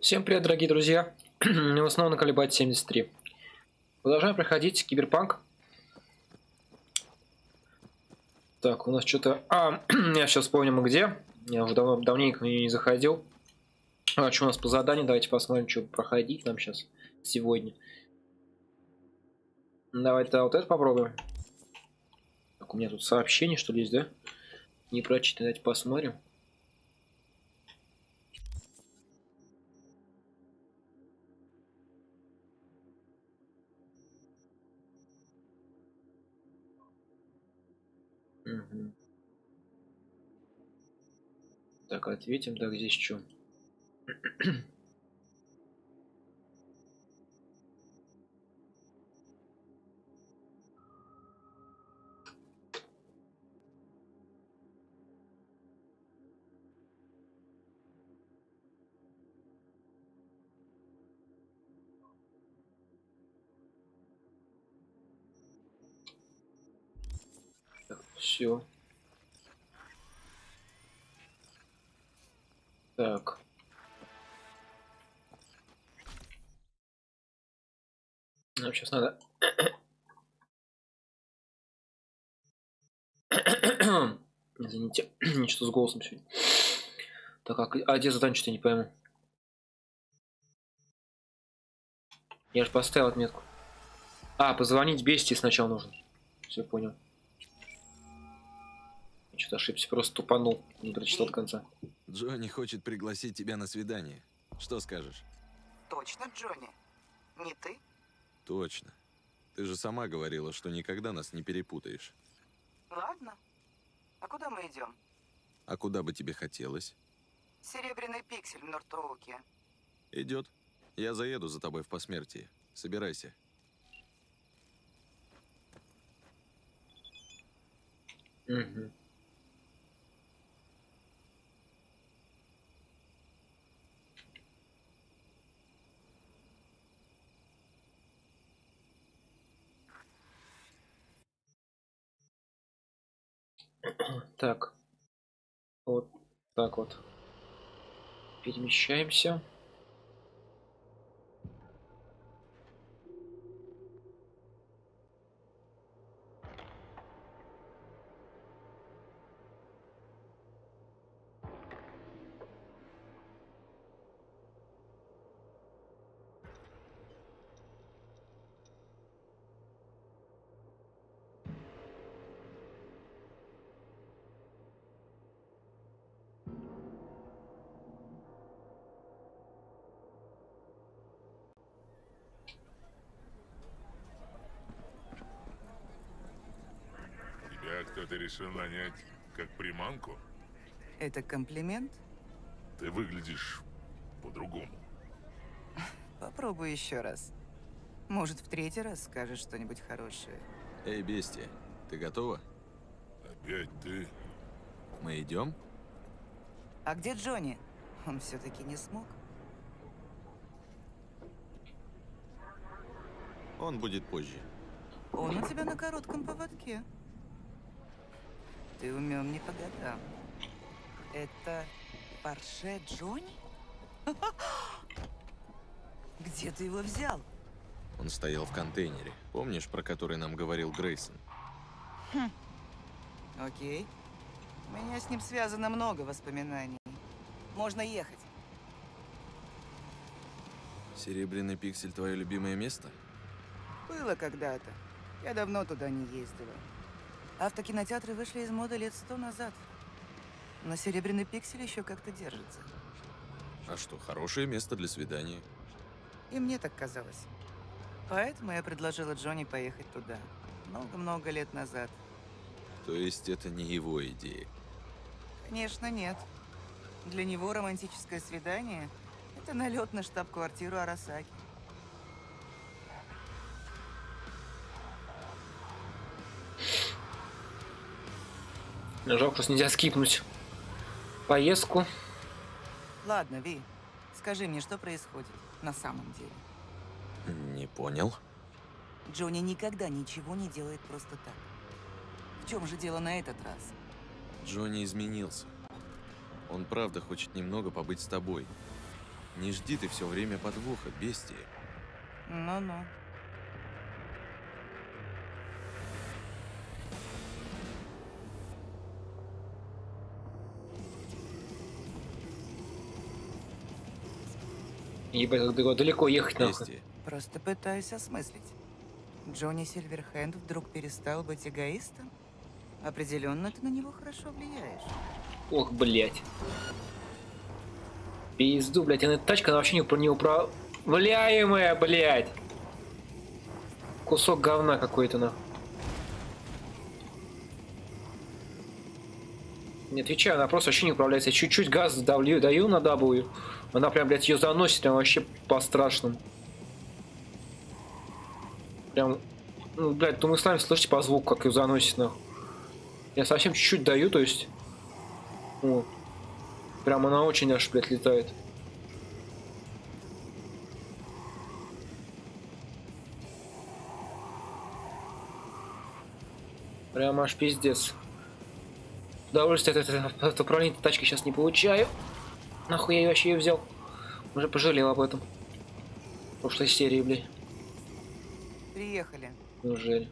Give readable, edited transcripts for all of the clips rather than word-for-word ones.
Всем привет, дорогие друзья! Мы снова на Колебать 73. Продолжаем проходить Киберпанк. Так, у нас что-то... я сейчас вспомню, мы где. Я уже давненько не заходил. Что у нас по заданию? Давайте посмотрим, что проходить нам сейчас сегодня. Давайте вот это попробуем. Так, у меня тут сообщение, что ли, есть, да? Не прочитано, давайте посмотрим. Угу. Так, ответим. Так, здесь что? Все. Так. Нам сейчас надо... Извините, ничего с голосом сегодня. Так, а где задание, что-то не пойму. Я же поставил отметку. Позвонить Бестии сначала нужно. Все, понял. Я что-то ошибся, просто тупанул. Не прочитал до конца. Джонни хочет пригласить тебя на свидание. Что скажешь? Точно, Джонни? Не ты? Точно. Ты же сама говорила, что никогда нас не перепутаешь. Ладно. А куда мы идем? А куда бы тебе хотелось? Серебряный пиксель в Нортоуке. Идет. Я заеду за тобой в посмертие. Собирайся. Угу. Так. Вот так вот. Перемещаемся. Тебя кто-то решил нанять как приманку? Это комплимент? Ты выглядишь по-другому. Попробуй еще раз. Может, в третий раз скажешь что-нибудь хорошее. Эй, Бестия, ты готова? Опять ты? Мы идем? А где Джонни? Он все-таки не смог. Он будет позже. Он у тебя на коротком поводке. Ты умен не по годам. Это Порше Джонни? Где ты его взял? Он стоял в контейнере. Помнишь, про который нам говорил Грейсон? Окей. У меня с ним связано много воспоминаний. Можно ехать. Серебряный пиксель — твое любимое место? Было когда-то. Я давно туда не ездила. Автокинотеатры вышли из моды лет 100 назад. Но серебряный пиксель еще как-то держится. А что, хорошее место для свидания? И мне так казалось. Поэтому я предложила Джонни поехать туда. Много-много лет назад. То есть это не его идея? Конечно, нет. Для него романтическое свидание – это налет на штаб-квартиру Арасаки. Жалко, что нельзя скипнуть поездку. Ладно, Ви, скажи мне, что происходит на самом деле? Не понял. Джонни никогда ничего не делает просто так. В чем же дело на этот раз? Джонни изменился. Он правда хочет немного побыть с тобой. Не жди ты все время подвоха, бестия. Ну-ну. Ебать, как далеко ехать нахуй. Бестия. Просто пытаюсь осмыслить. Джонни Сильверхенд вдруг перестал быть эгоистом? Определенно ты на него хорошо влияешь. Ох, блядь. Пизду, блядь, эта тачка она вообще не управляемая, блядь. Кусок говна какой-то, нахуй. Не отвечаю, она просто вообще не управляется. Я чуть-чуть газ даю на W. Она прям, блядь, ее заносит, прям вообще по-страшному. Прям, ну, блядь, то мы с вами слышите по звуку, как ее заносит, нахуй. Я совсем чуть-чуть даю, то есть... О. Прям она очень аж, блядь, летает. Прям аж пиздец. Удовольствие от управления тачкой сейчас не получаю. Нахуй я вообще ее взял? Уже пожалел об этом. В прошлой серии, блядь. Приехали. Неужели?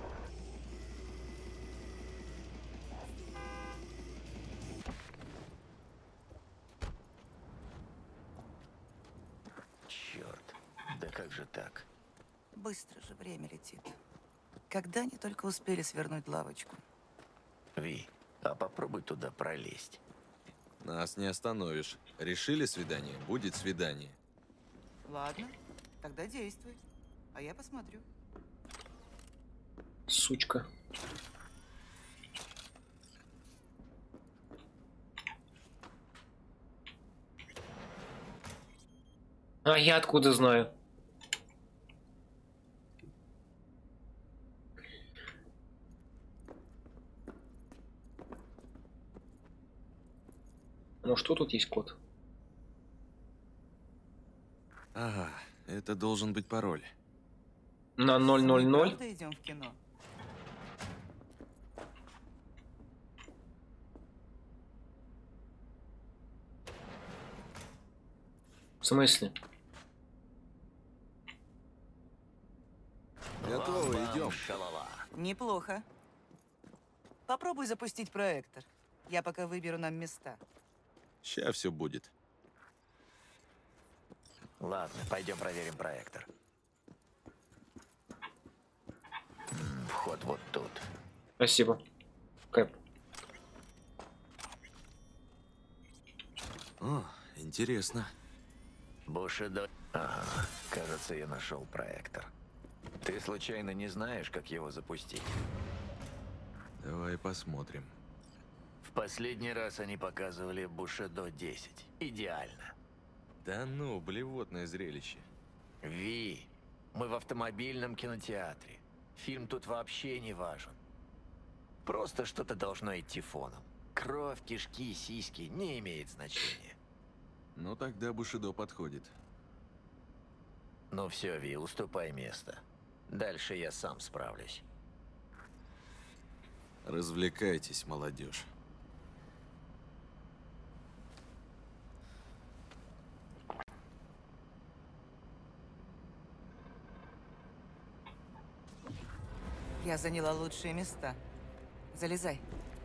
Черт, да как же так? Быстро же время летит. Когда они только успели свернуть лавочку? Ви, а попробуй туда пролезть. Нас не остановишь. Решили свидание? Будет свидание. Ладно, тогда действуй. А я посмотрю. Сучка. А я откуда знаю? Ну что тут есть код? Ага, это должен быть пароль. На Мы 000? правда идем в кино? В смысле? Готово, идем. Шалала. Неплохо. Попробуй запустить проектор. Я пока выберу нам места. Ща все будет. Ладно, пойдем проверим проектор. Вход вот тут. Спасибо. Кэп. О, интересно. Бушидо. Ага, кажется, я нашел проектор. Ты случайно не знаешь, как его запустить? Давай посмотрим. В последний раз они показывали Бушидо 10. Идеально. Да ну, блевотное зрелище. Ви, мы в автомобильном кинотеатре. Фильм тут вообще не важен. Просто что-то должно идти фоном. Кровь, кишки, сиськи не имеет значения. Ну тогда Бушидо подходит. Ну все, Ви, уступай место. Дальше я сам справлюсь. Развлекайтесь, молодежь. Я заняла лучшие места. Залезай.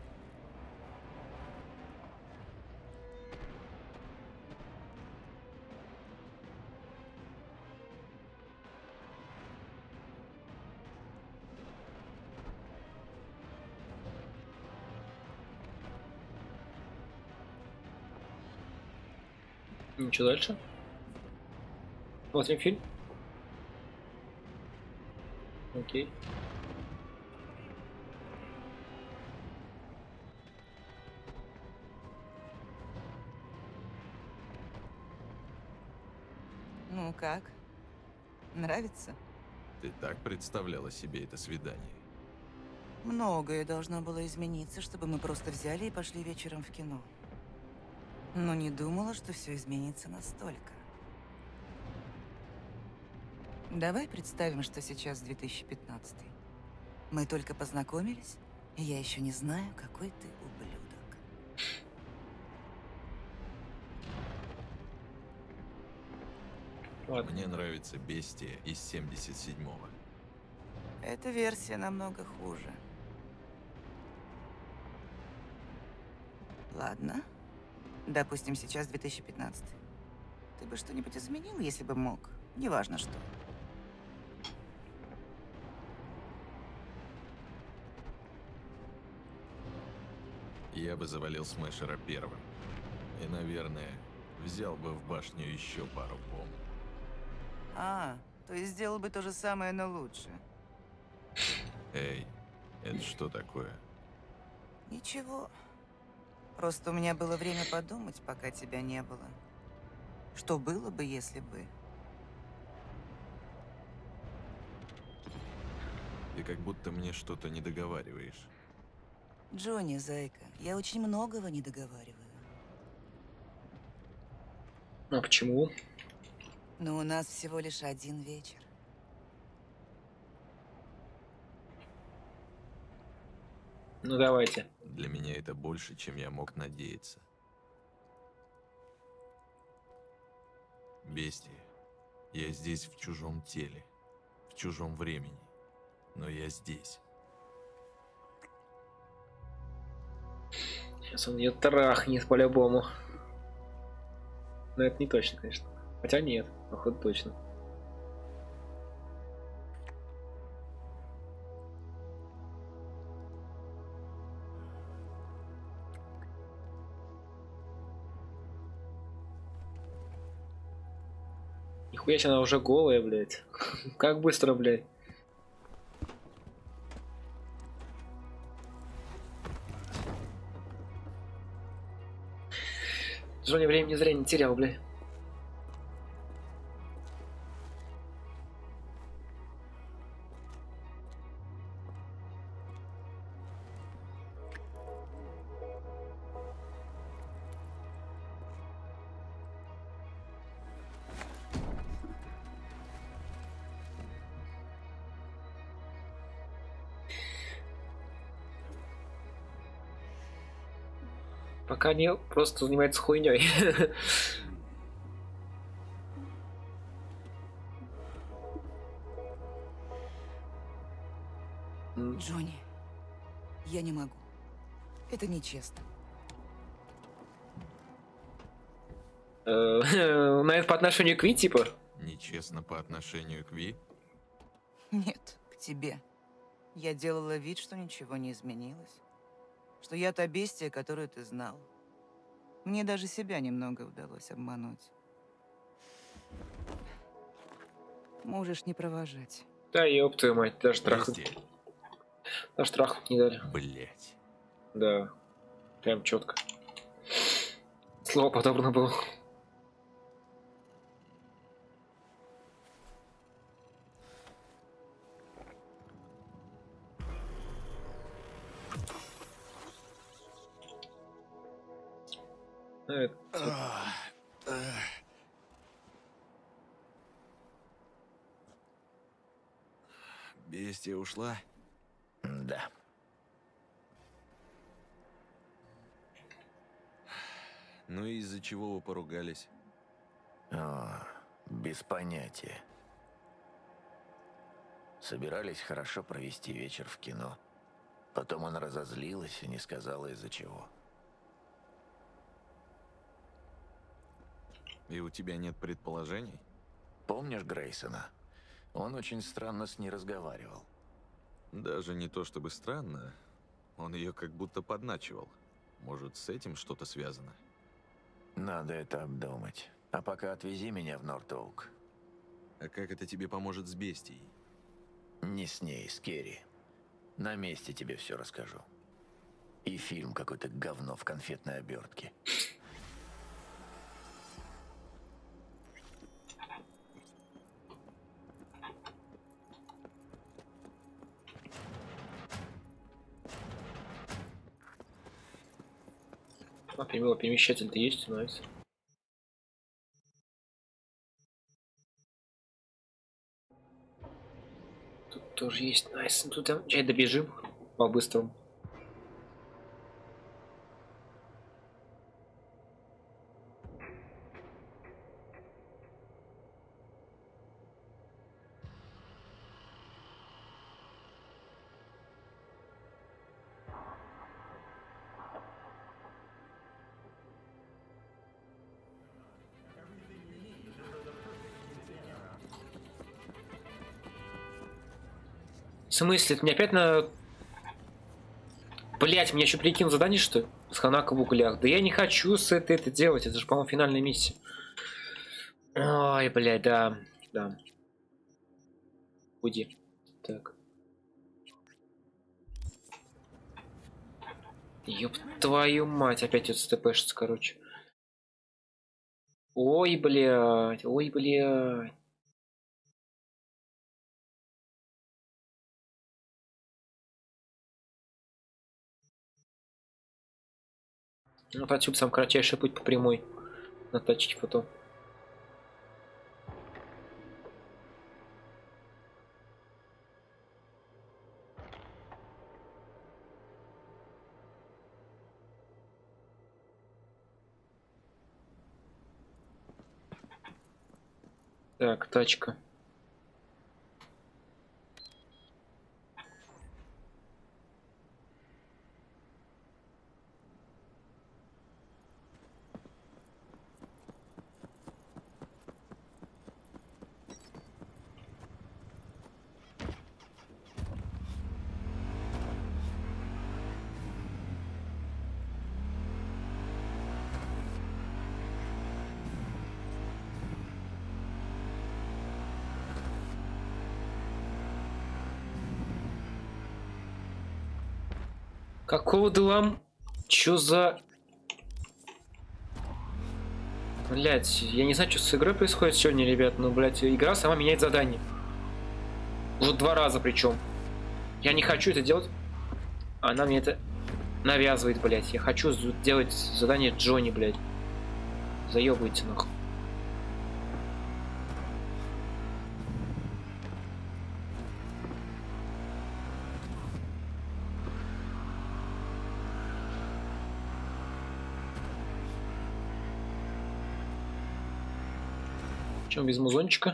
Ничего дальше? Смотрим фильм. Окей. Ну как? Нравится? Ты так представляла себе это свидание? Многое должно было измениться, чтобы мы просто взяли и пошли вечером в кино. Но не думала, что все изменится настолько. Давай представим, что сейчас 2015. Мы только познакомились, и я еще не знаю, какой ты ублюдок. Ладно. Мне нравится Бестия из 77-го. Эта версия намного хуже. Ладно. Допустим, сейчас 2015. Ты бы что-нибудь изменил, если бы мог? Неважно что. Я бы завалил Смешера первым. И, наверное, взял бы в башню еще пару бомб. А, то есть сделал бы то же самое, но лучше. Эй, это что такое? Ничего. Просто у меня было время подумать, пока тебя не было. Что было бы, если бы... Ты как будто мне что-то не договариваешь. Джонни, зайка, я очень многого не договариваю. А почему? Но у нас всего лишь один вечер. Ну давайте. Для меня это больше, чем я мог надеяться. Бестия, я здесь в чужом теле, в чужом времени, но я здесь. Сейчас он ее трахнет по-любому. Но это не точно, конечно. Хотя нет, походу точно. Нихуя себе, она уже голая, блядь. Как быстро, блядь. Джонни времени зря не терял, блядь. Пока не просто занимается хуйней. Джонни, я не могу. Это нечестно. На это по отношению к Ви, типа? Нечестно по отношению к Ви? Нет, к тебе. Я делала вид, что ничего не изменилось. Что я та бестия, которую ты знал. Мне даже себя немного удалось обмануть. Можешь не провожать. Да ёб твою мать, даже трахнуть. Бестия. Даже трахнуть не дали. Блять. Да. Прям четко. Слово подобно было. Бестия ушла? Да. Ну и из-за чего вы поругались? О, без понятия. Собирались хорошо провести вечер в кино. Потом она разозлилась и не сказала, из-за чего. И у тебя нет предположений? Помнишь Грейсона? Он очень странно с ней разговаривал. Даже не то чтобы странно. Он ее как будто подначивал. Может, с этим что-то связано? Надо это обдумать. А пока отвези меня в Норт-Оук. А как это тебе поможет с Бестией? Не с ней, с Керри. На месте тебе все расскажу. И фильм какой-то говно в конфетной обертке. А, перемещатель-то есть, найс. Тут тоже есть найс. Тут чай добежим по-быстрому. В смысле? Это мне опять на... Блять, мне еще прикинул задание, что ли? С Ханако в углях. Да я не хочу с это делать. Это же, по-моему, финальная миссия. Ой, блядь, да. Да. Уйди. Так. Ёб твою мать. Опять это стпшится, короче. Ой, блядь. Ой, блядь. Ну, отсюда сам кратчайший путь по прямой. На тачке потом. Так, тачка. Какого дела? Чё за... Блять, я не знаю, что с игрой происходит сегодня, ребят, но, блять, игра сама меняет задание. Уже 2 раза причем. Я не хочу это делать. Она мне это навязывает, блять. Я хочу делать задание Джонни, блять. Заебывайте нахуй. Чем без музончика?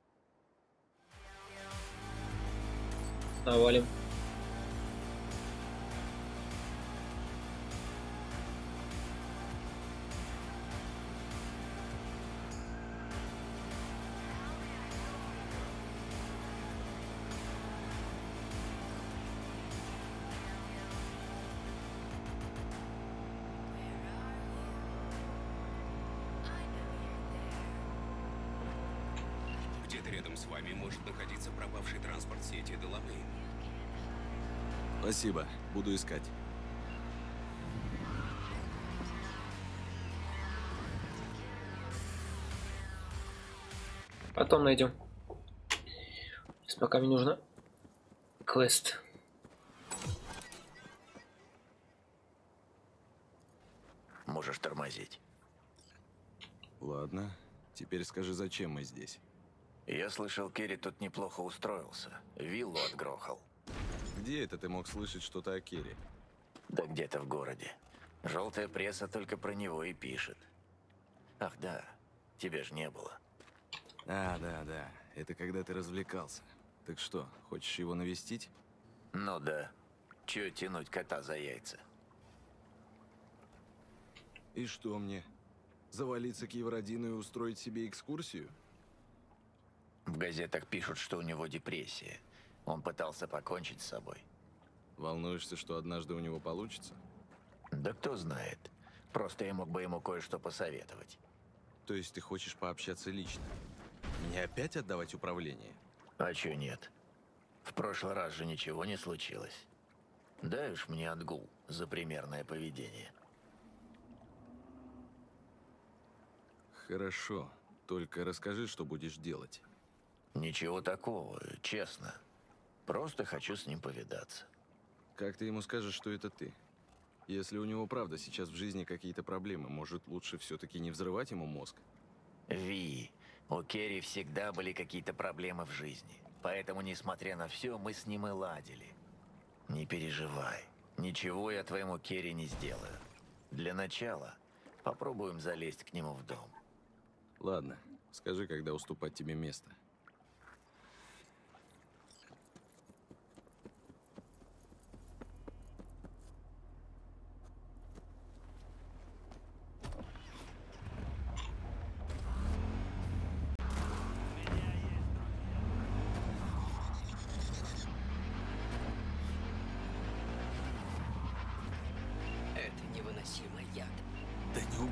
Навалим. Где-то рядом с вами может находиться пропавший транспорт сети Делавейн. Спасибо, буду искать. Потом найдем. Сейчас пока мне нужно квест. Можешь тормозить. Ладно, теперь скажи, зачем мы здесь? Я слышал, Керри тут неплохо устроился. Виллу отгрохал. Где это ты мог слышать что-то о Керри? Да где-то в городе. Желтая пресса только про него и пишет. Ах да, тебя ж не было. Да. Это когда ты развлекался. Так что, хочешь его навестить? Ну да. Чё тянуть кота за яйца? И что мне? Завалиться к Евродину и устроить себе экскурсию? В газетах пишут, что у него депрессия. Он пытался покончить с собой. Волнуешься, что однажды у него получится? Да кто знает. Просто я мог бы ему кое-что посоветовать. То есть ты хочешь пообщаться лично? Мне опять отдавать управление? А чё нет? В прошлый раз же ничего не случилось. Дай уж мне отгул за примерное поведение. Хорошо. Только расскажи, что будешь делать. Ничего такого, честно. Просто хочу с ним повидаться. Как ты ему скажешь, что это ты? Если у него правда сейчас в жизни какие-то проблемы, может, лучше все-таки не взрывать ему мозг? Ви, у Керри всегда были какие-то проблемы в жизни. Поэтому, несмотря на все, мы с ним и ладили. Не переживай. Ничего я твоему Керри не сделаю. Для начала попробуем залезть к нему в дом. Ладно, скажи, когда уступать тебе место.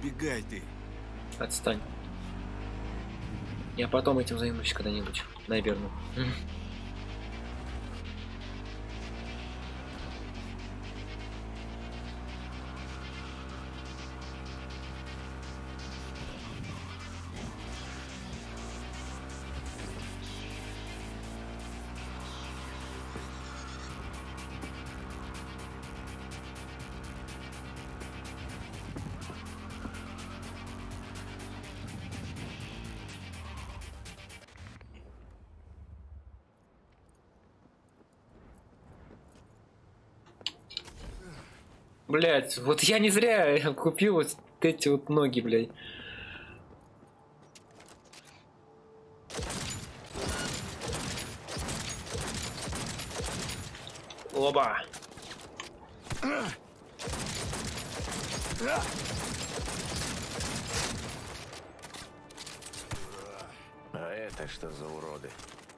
убегай ты. Отстань. Я потом этим займусь когда-нибудь, наверное. Блять, вот я не зря купил вот эти вот ноги, блядь. Оба. А это что за уроды?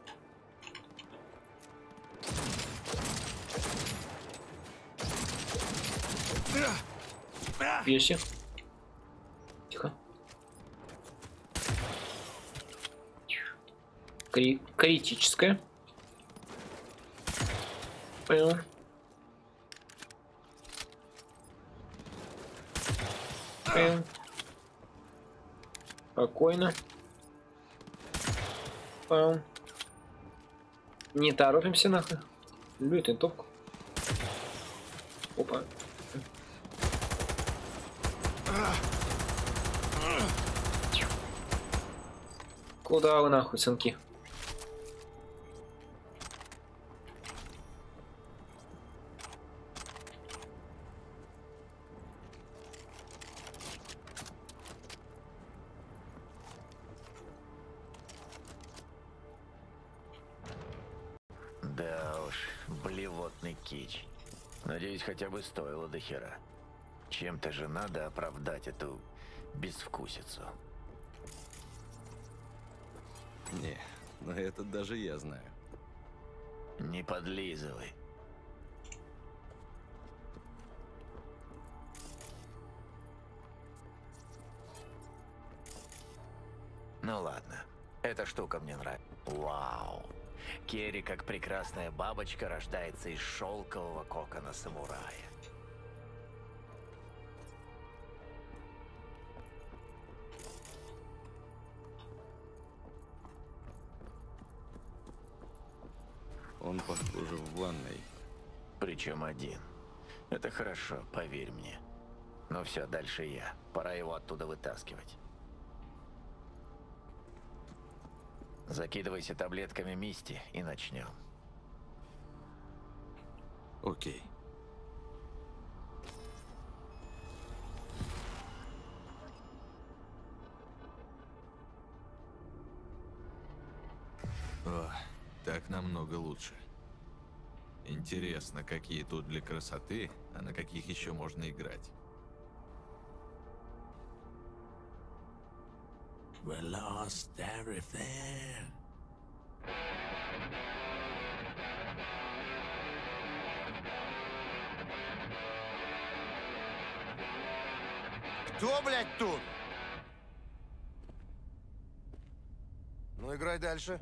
Пеши. Тихо. Критическая. Понял. Понял. Спокойно. Понял. Не торопимся нахуй. Люблю эту топку. Опа. Куда вы нахуй, сынки? Да уж, блевотный кич. Надеюсь, хотя бы стоило до хера. Чем-то же надо оправдать эту безвкусицу. Не, но это даже я знаю. Не подлизывай. Ну ладно, эта штука мне нравится. Вау. Керри, как прекрасная бабочка, рождается из шелкового кокона самурая. Он, похоже, в ванной. Причем один. Это хорошо, поверь мне. Ну все, дальше я. Пора его оттуда вытаскивать. Закидывайся таблетками Мисти и начнем. Окей. О, так намного лучше. Интересно, какие тут для красоты, а на каких еще можно играть. We lost everything. Кто, блядь, тут? Ну, играй дальше.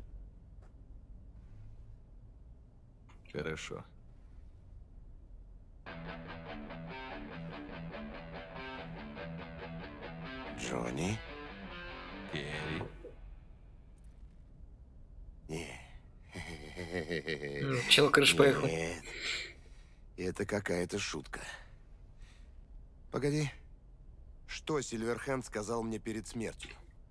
Хорошо. Джонни? Керри. Чел крыш поехал. Нет. Это какая-то шутка. Погоди. Что Сильверхенд сказал мне перед смертью?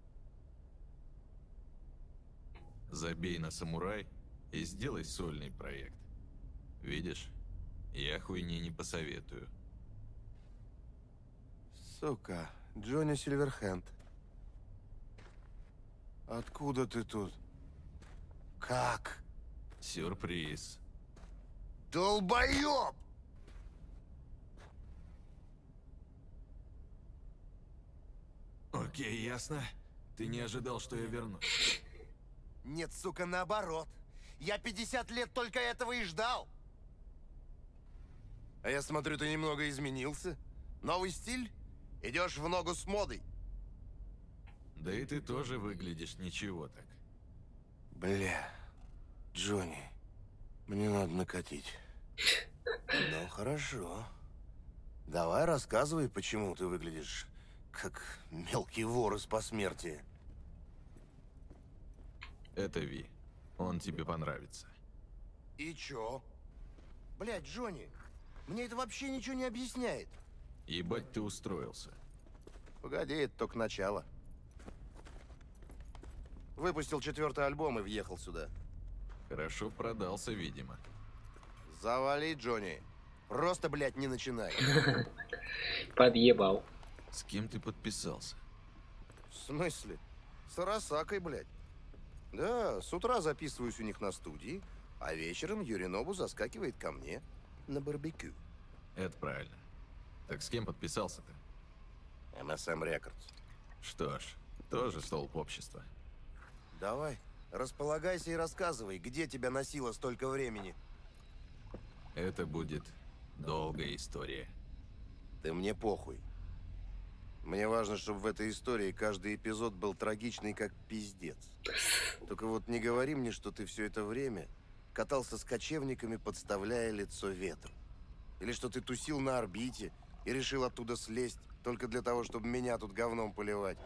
Забей на самурай и сделай сольный проект. Видишь, я хуйни не посоветую. Сука, Джонни Сильверхенд. Откуда ты тут? Как? Сюрприз. Долбоёб! Окей, ясно. Ты не ожидал, что я вернусь. Нет, сука, наоборот. Я 50 лет только этого и ждал. А я смотрю, ты немного изменился. Новый стиль? Идешь в ногу с модой. Да и ты тоже выглядишь ничего так. Бля, Джонни, мне надо накатить. Ну, хорошо. Давай рассказывай, почему ты выглядишь как мелкий вор из посмертия. Это Ви. Он тебе понравится. И чё? Блядь, Джонни, мне это вообще ничего не объясняет. Ебать ты устроился. Погоди, это только начало. Выпустил 4-й альбом и въехал сюда. Хорошо продался, видимо. Завали, Джонни. Просто, блядь, не начинай. Подъебал. С кем ты подписался? В смысле? С Арасакой, блядь. Да, с утра записываюсь у них на студии, а вечером Юринобу заскакивает ко мне на барбекю. Это правильно. Так с кем подписался-то? MSM Records. Что ж, тоже столб общества. Давай, располагайся и рассказывай, где тебя носило столько времени. Это будет долгая история. Ты мне похуй. Мне важно, чтобы в этой истории каждый эпизод был трагичный, как пиздец. Только вот не говори мне, что ты все это время катался с кочевниками, подставляя лицо ветру. Или что ты тусил на орбите и решил оттуда слезть только для того, чтобы меня тут говном поливать.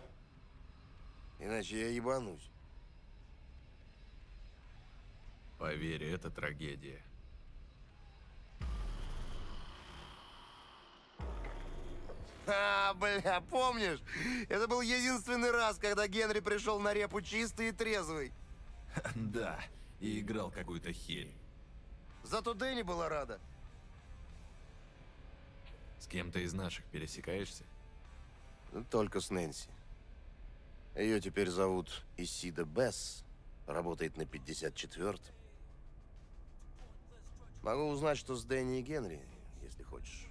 Иначе я ебанусь. Поверь, это трагедия. Бля, помнишь? Это был единственный раз, когда Генри пришел на репу чистый и трезвый. Да, и играл какую-то херь. Зато Дэнни была рада. С кем-то из наших пересекаешься? Только с Нэнси. Ее теперь зовут Исида Бесс. Работает на 54-м. Могу узнать, что с Дэнни и Генри, если хочешь.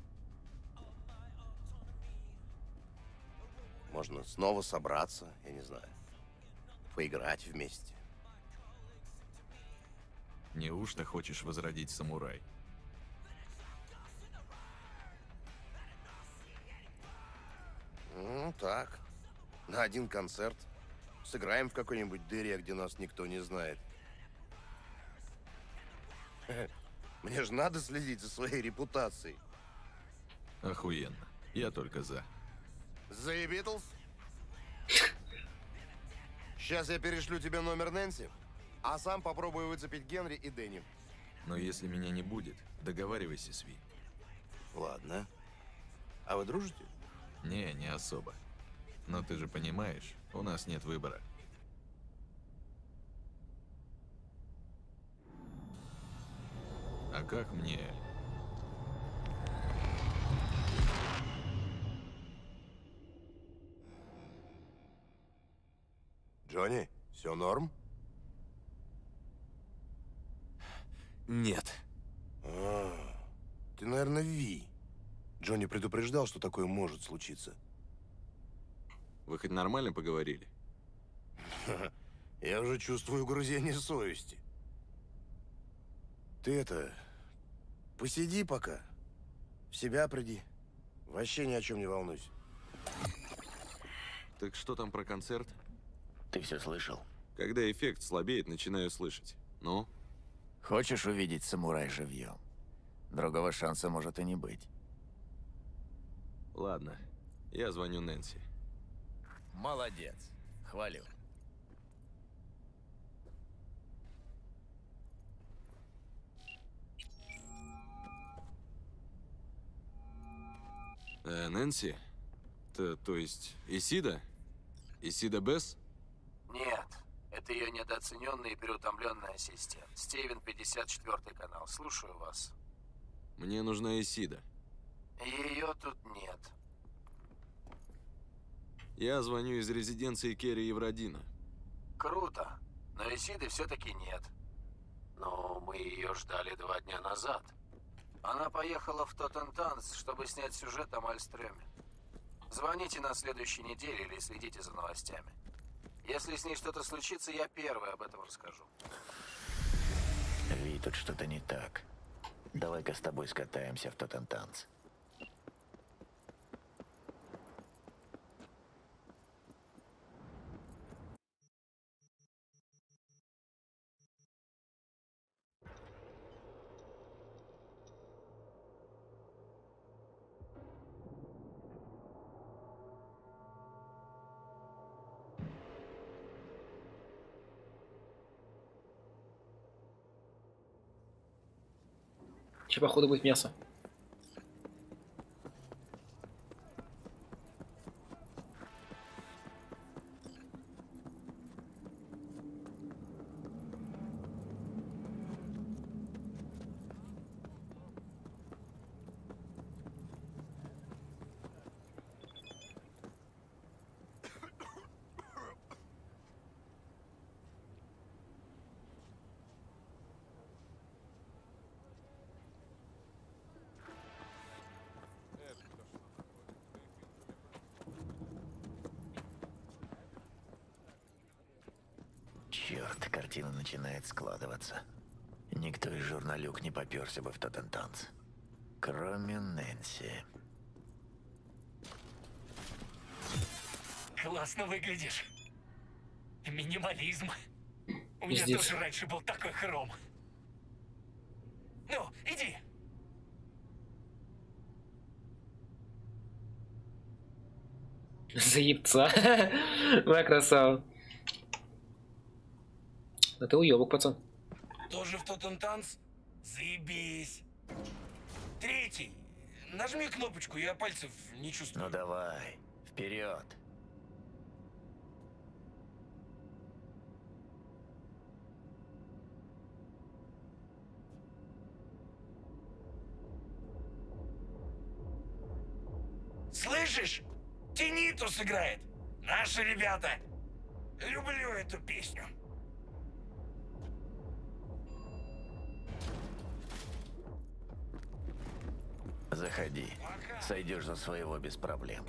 Можно снова собраться, я не знаю. Поиграть вместе. Неужто хочешь возродить самурай? Ну, так. На один концерт. Сыграем в какой-нибудь дыре, где нас никто не знает. Мне же надо следить за своей репутацией. Охуенно. Я только за. The Beatles? Сейчас я перешлю тебе номер Нэнси, а сам попробую выцепить Генри и Дэнни. Но если меня не будет, договаривайся с Ви. Ладно. А вы дружите? Не особо. Но ты же понимаешь, у нас нет выбора. А как мне... Джонни, все норм? Нет. Ты, наверное, Ви. Джонни предупреждал, что такое может случиться. Вы хоть нормально поговорили? Я уже чувствую угрызение совести. Ты это... Посиди пока. В себя приди. Вообще ни о чем не волнуйся. Так что там про концерт? Ты все слышал? Когда эффект слабеет, начинаю слышать. Ну? Хочешь увидеть самурай живьем? Другого шанса может и не быть. Ладно, я звоню Нэнси. Молодец. Хвалю. Нэнси? То есть Исида? Исида Бесс? Нет, это ее недооцененный и переутомленный ассистент. Стивен, 54-й канал. Слушаю вас. Мне нужна Исида. Ее тут нет. Я звоню из резиденции Керри Евродина. Круто, но Исиды все-таки нет. Но мы ее ждали 2 дня назад. Она поехала в Тоттентанс, чтобы снять сюжет о Мальстрёме. Звоните на следующей неделе или следите за новостями. Если с ней что-то случится, я первый об этом расскажу. Ви, тут что-то не так. Давай-ка с тобой скатаемся в Тоттентанс. Че, походу, будет мясо. Черт, картина начинает складываться. Никто из журналюк не попёрся бы в Тоттентанс. Кроме Нэнси. Классно выглядишь. Минимализм. У меня Пиздец. тоже раньше был такой хром. Ну, иди. Заебца. Моя красава. А ты уёбок, пацан. Тоже в Тоттентанс? Заебись. Третий. Нажми кнопочку, я пальцев не чувствую. Ну давай, вперед. Слышишь? Тинитус играет. Наши ребята. Люблю эту песню. Заходи. Сойдешь за своего без проблем.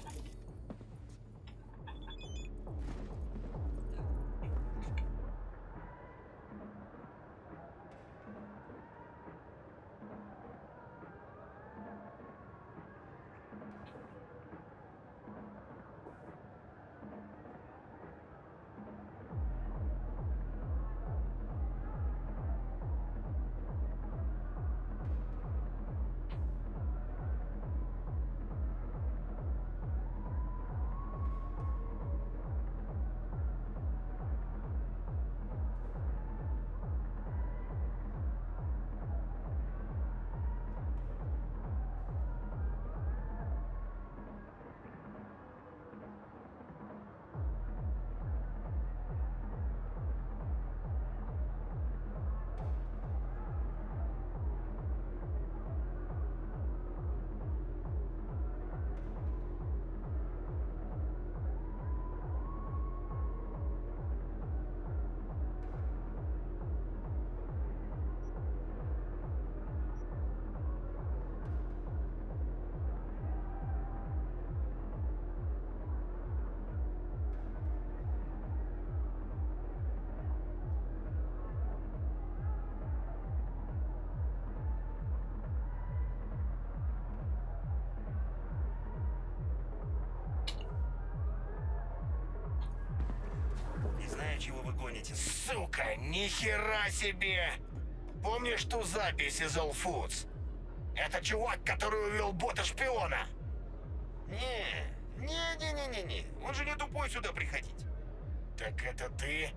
Не знаю, чего вы гоните. Сука, ни хера себе! Помнишь ту запись из All Foods? Это чувак, который увел бота-шпиона. Не. Он же не тупой сюда приходить. Так это ты?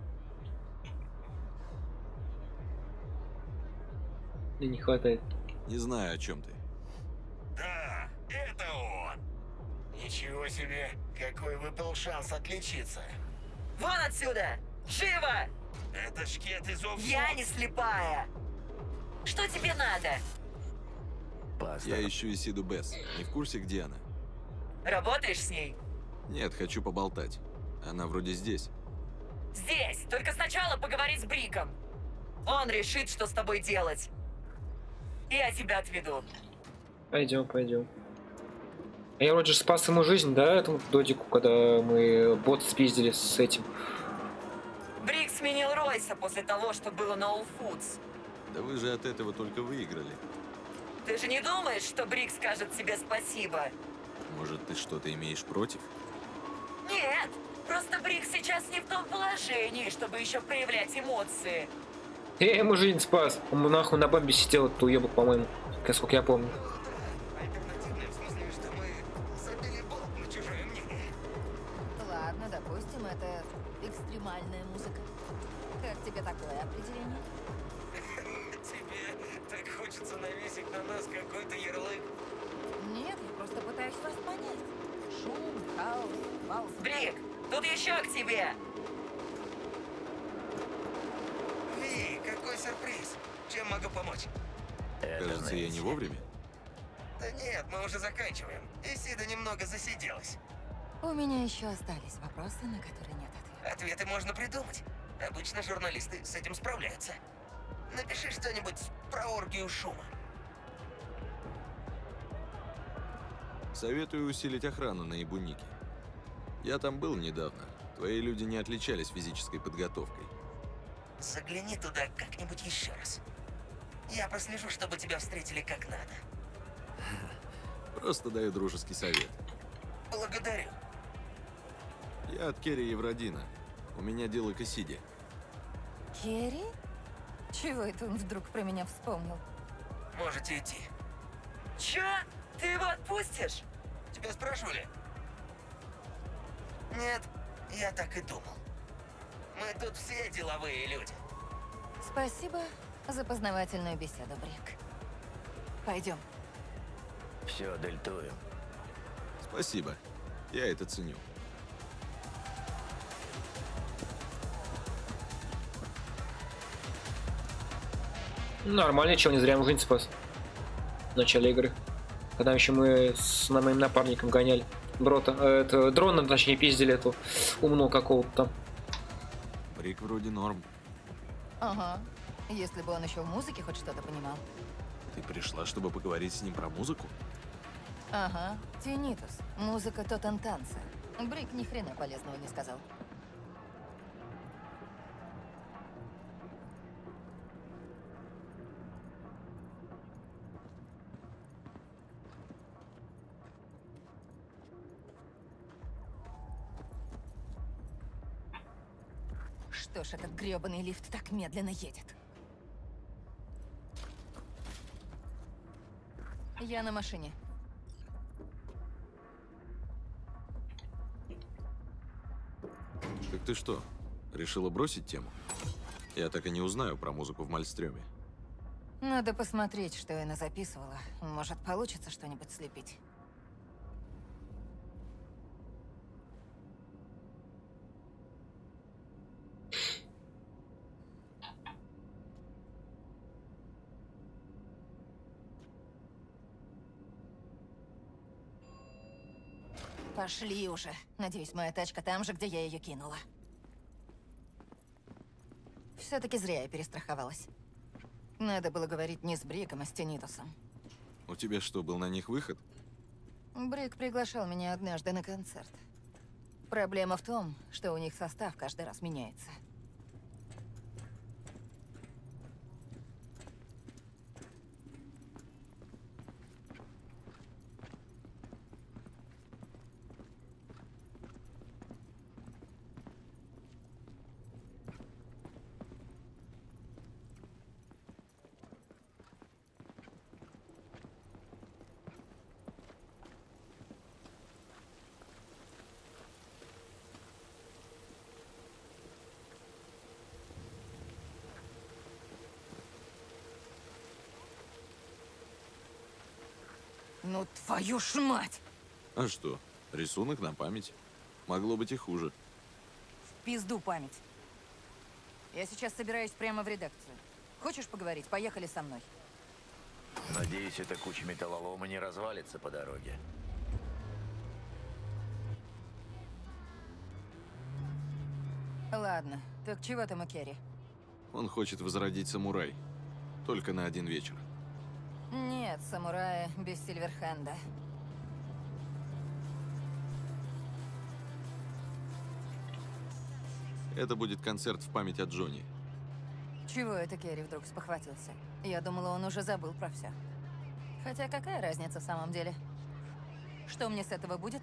Мне не хватает. Не знаю, о чем ты. Да, это он. Ничего себе, какой выпал шанс отличиться. Вон отсюда! Живо! Это шкет из All Foods. Я не слепая! Что тебе надо? Пастор. Я ищу Исиду Бесс. Не в курсе, где она? Работаешь с ней? Нет, хочу поболтать. Она вроде здесь. Здесь! Только сначала поговори с Бриком. Он решит, что с тобой делать. Я тебя отведу. Пойдем. Я вроде же спас ему жизнь, да, этому додику, когда мы бот спиздили с этим. Брик сменил Ройса после того, что было на All Foods. Да вы же от этого только выиграли. Ты же не думаешь, что Брик скажет тебе спасибо? Может, ты что-то имеешь против? Нет! Просто Брик сейчас не в том положении, чтобы еще проявлять эмоции. Я ему жизнь спас. Он нахуй на бомбе сидел, этот уебок, по-моему. Сколько я помню. Альтернативное в смысле, что мы забили болт на чужое мнение. Ладно, допустим, это экстремальная музыка. Как тебе такое определение? Тебе так хочется хочется навесить на нас какой-то ярлык? Нет, я просто пытаюсь вас понять. Шум, хаос, вал. Брик, тут еще к тебе. Ви, какой сюрприз. Чем могу помочь? Кажется, я не вовремя. Да нет, мы уже заканчиваем. Исида немного засиделась. У меня еще остались вопросы, на которые нет ответа. Ответы можно придумать. Обычно журналисты с этим справляются. Напиши что-нибудь про оргию шума. Советую усилить охрану на Ибунике. Я там был недавно. Твои люди не отличались физической подготовкой. Загляни туда как-нибудь еще раз. Я прослежу, чтобы тебя встретили как надо. Просто даю дружеский совет. Благодарю. Я от Керри Евродина. У меня дело к Исиде. Керри? Чего это он вдруг про меня вспомнил? Можете идти. Чё? Ты его отпустишь? Тебя спрашивали? Нет, я так и думал. Мы тут все деловые люди. Спасибо за познавательную беседу, Брик. Пойдем. Все, дельтуем. Спасибо. Я это ценю. Нормально, чего не зря ему жизнь спас. В начале игры. Когда еще мы с моим напарником гоняли. Это дрона, точнее, пиздили эту умного какого-то там. Брик вроде норм. Ага. Если бы он еще в музыке хоть что-то понимал. Ты пришла, чтобы поговорить с ним про музыку? Ага. Тинитус. Музыка Тотентанса. Брик ни хрена полезного не сказал. Что ж, этот грёбаный лифт так медленно едет. Я на машине. Так ты что, решила бросить тему? Я так и не узнаю про музыку в Мальстрёме. Надо посмотреть, что я назаписывала. Может, получится что-нибудь слепить. Пошли уже. Надеюсь, моя тачка там же, где я ее кинула. Все-таки зря я перестраховалась. Надо было говорить не с Бриком, а с Тинитусом. У тебя что, был на них выход? Брик приглашал меня однажды на концерт. Проблема в том, что у них состав каждый раз меняется. Ну, твою ж мать! А что, рисунок на память. Могло быть и хуже. В пизду память. Я сейчас собираюсь прямо в редакцию. Хочешь поговорить? Поехали со мной. Надеюсь, эта куча металлолома не развалится по дороге. Ладно, так чего там у Керри? Он хочет возродить самурай. Только на один вечер. Нет, самурая без Сильверхенда. Это будет концерт в память о Джонни. Чего это Керри вдруг спохватился? Я думала, он уже забыл про все. Хотя какая разница в самом деле? Что мне с этого будет?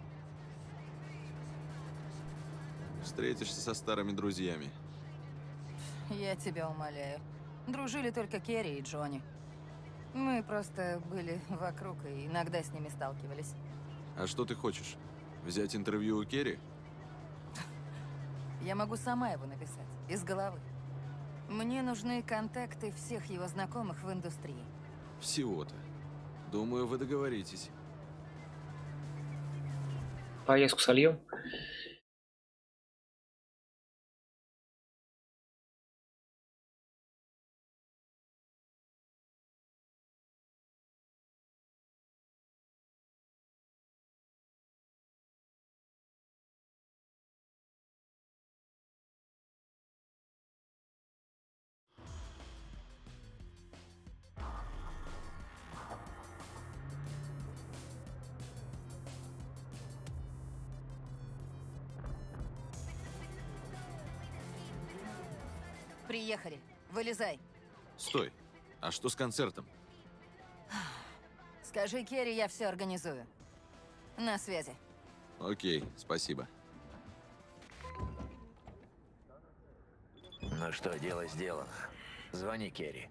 Встретишься со старыми друзьями. Я тебя умоляю. Дружили только Керри и Джонни. Мы просто были вокруг и иногда с ними сталкивались. А что ты хочешь? Взять интервью у Керри? Я могу сама его написать, из головы. Мне нужны контакты всех его знакомых в индустрии. Всего-то. Думаю, вы договоритесь. Поездку сольем. Приехали. Вылезай. Стой. А что с концертом? Скажи Керри, я все организую. На связи. Окей, спасибо. Ну что, дело сделано. Звони Керри.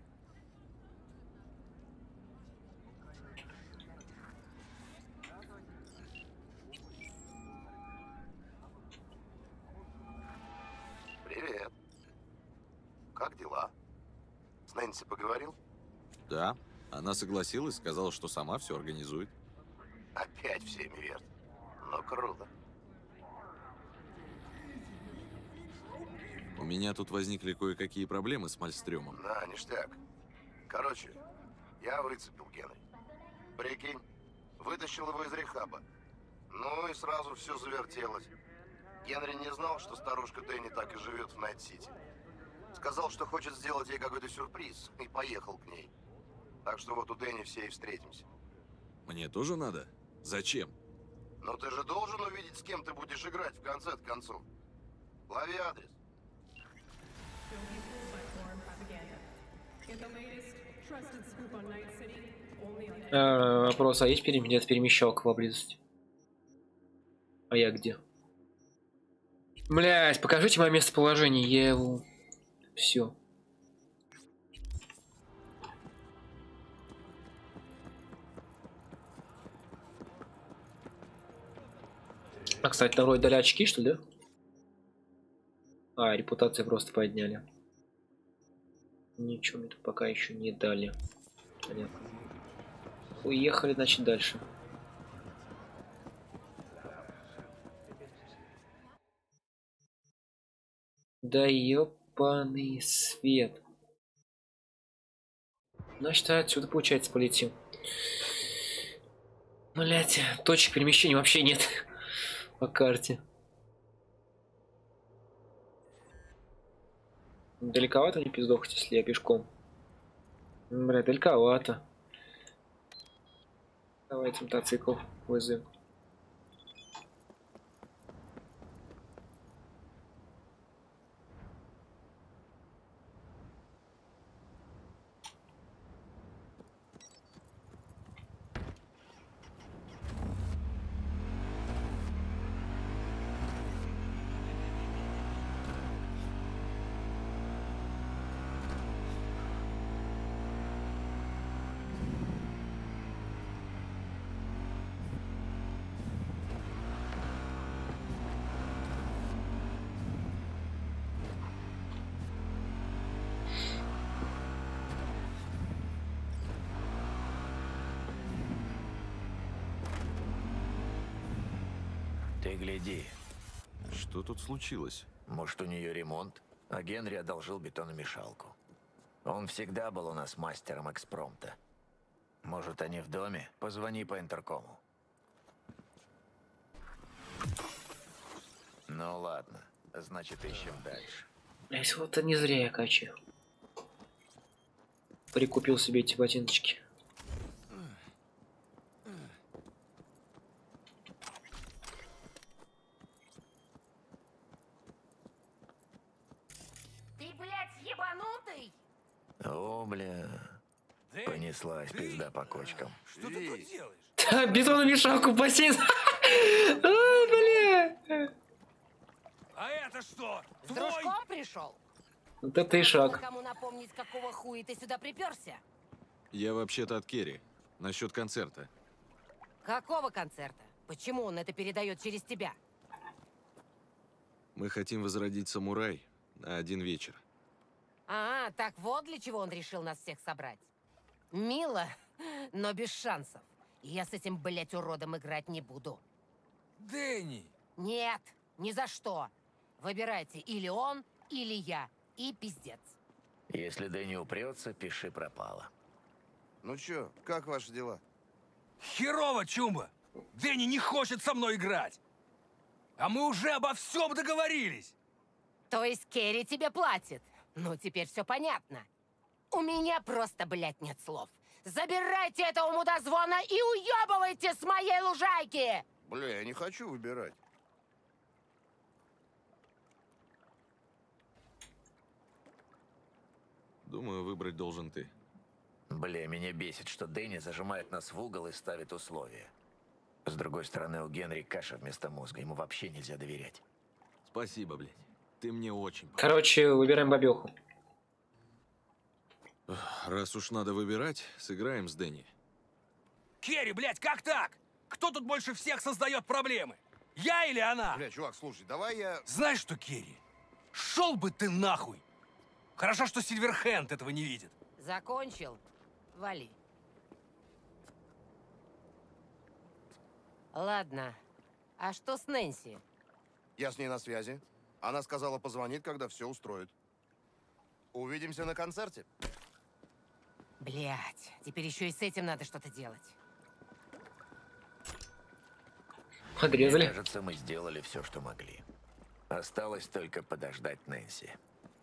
Привет. Как дела? С Нэнси поговорил? Да. Она согласилась, сказала, что сама все организует. Опять всеми верт. Ну, круто. У меня тут возникли кое-какие проблемы с Мальстрёмом. Да, ништяк. Короче, я выцепил Генри. Прикинь, вытащил его из рехаба. Ну и сразу все завертелось. Генри не знал, что старушка Дэнни так и живет в Найт-Сити. Сказал, что хочет сделать ей какой-то сюрприз, и поехал к ней. Так что вот у Дэнни все и встретимся. Мне тоже надо? Зачем? Но ты же должен увидеть, с кем ты будешь играть в конце концов. Лови адрес. Вопрос, а есть где-то перемещалка поблизости? А я где? Блять, покажите мое местоположение, я его... Все. А, кстати, на вроде дали очки, что ли, да? А, репутацию просто подняли. Ничего мне тут пока еще не дали. Понятно. Уехали, значит, дальше. Да ёбаный свет. Значит, отсюда, получается, полетим. Блять, точек перемещения вообще нет по карте. Далековато мне пиздохать, если я пешком. Бля, далековато. Давайте мотоцикл вызовем. Ты гляди. Что тут случилось? Может, у нее ремонт, а Генри одолжил бетономешалку. Он всегда был у нас мастером экспромта. Может, они в доме? Позвони по интеркому. Ну ладно, значит, ищем дальше. Блять, вот это не зря я качаю. Прикупил себе эти ботиночки. Ты, блядь, ебанутый? О, бля. Понеслась пизда по кочкам. Что ты тут делаешь? Да, бетономешалку в бассейн. Ай, бля. А это что? С дружком пришел? Вот это и шаг. Кому напомнить, какого хуя ты сюда приперся? Я вообще-то от Керри. Насчет концерта. Какого концерта? Почему он это передает через тебя? Мы хотим возродить самурай на один вечер. А, так вот для чего он решил нас всех собрать. Мило, но без шансов. Я с этим, блядь, уродом играть не буду. Дэнни! Нет, ни за что. Выбирайте или он, или я. И пиздец. Если Дэнни упрется, пиши пропало. Ну чё, как ваши дела? Херово, Чумба! Дэнни не хочет со мной играть! А мы уже обо всем договорились! То есть Керри тебе платит? Ну, теперь все понятно. У меня просто, блядь, нет слов. Забирайте этого мудозвона и уебывайте с моей лужайки! Бля, я не хочу выбирать. Думаю, выбрать должен ты. Бля, меня бесит, что Дэнни зажимает нас в угол и ставит условия. С другой стороны, у Генри каша вместо мозга. Ему вообще нельзя доверять. Спасибо, блядь. Ты мне очень помог. Короче, выбираем бабеху. Раз уж надо выбирать, сыграем с Дэнни. Керри, блядь, как так? Кто тут больше всех создает проблемы? Я или она? Бля, чувак, слушай, давай я... Знаешь что, Керри? Шел бы ты нахуй! Хорошо, что Сильверхенд этого не видит. Закончил? Вали. Ладно. А что с Нэнси? Я с ней на связи. Она сказала, позвонит, когда все устроит. Увидимся на концерте. Блядь, теперь еще и с этим надо что-то делать. Отрезали. Мне кажется, мы сделали все, что могли. Осталось только подождать Нэнси.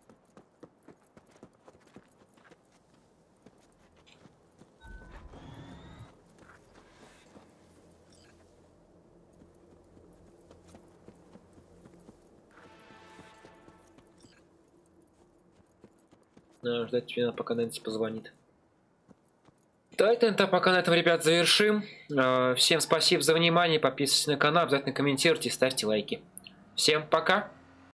Надо ждать меня, пока Нэнси позвонит. Давайте пока на этом, ребят, завершим. Всем спасибо за внимание. Подписывайтесь на канал, обязательно комментируйте, ставьте лайки. Всем пока!